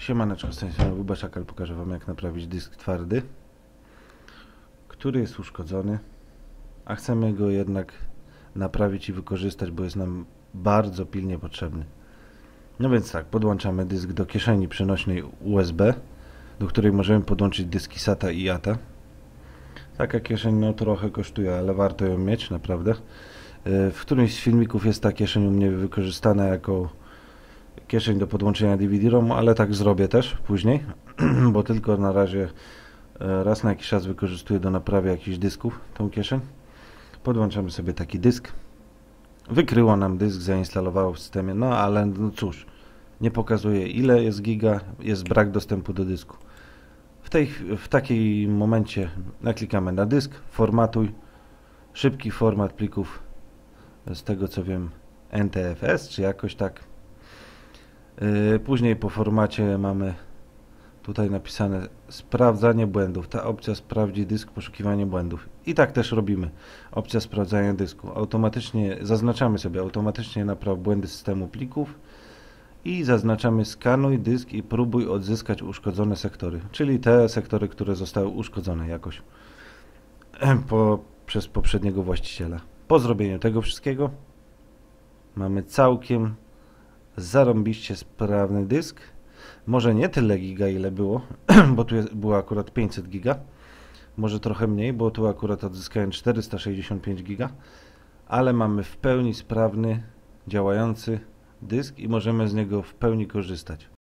Siemaneczko, z tej strony Bubaszakal. Pokażę Wam, jak naprawić dysk twardy, który jest uszkodzony, a chcemy go jednak naprawić i wykorzystać, bo jest nam bardzo pilnie potrzebny. No więc tak, podłączamy dysk do kieszeni przenośnej USB, do której możemy podłączyć dyski SATA i ATA. Taka kieszeń no trochę kosztuje, ale warto ją mieć, naprawdę. W którymś z filmików jest ta kieszeń u mnie wykorzystana jako kieszeń do podłączenia DVD-ROM, ale tak zrobię też później, bo tylko na razie raz na jakiś czas wykorzystuję do naprawy jakichś dysków tą kieszeń. Podłączamy sobie taki dysk. Wykryło nam dysk, zainstalowało w systemie, no ale no cóż, nie pokazuje ile jest giga, jest brak dostępu do dysku. W takim momencie naklikamy na dysk, formatuj, szybki format plików, z tego co wiem NTFS czy jakoś tak. Później po formacie mamy tutaj napisane sprawdzanie błędów. Ta opcja sprawdzi dysk, poszukiwanie błędów. I tak też robimy. Opcja sprawdzania dysku. Automatycznie zaznaczamy sobie automatycznie napraw błędy systemu plików i zaznaczamy skanuj dysk i próbuj odzyskać uszkodzone sektory, czyli te sektory, które zostały uszkodzone jakoś przez poprzedniego właściciela. Po zrobieniu tego wszystkiego mamy całkiem zarąbiście sprawny dysk. Może nie tyle giga ile było, bo tu było akurat 500 giga. Może trochę mniej, bo tu akurat odzyskałem 465 giga. Ale mamy w pełni sprawny, działający dysk i możemy z niego w pełni korzystać.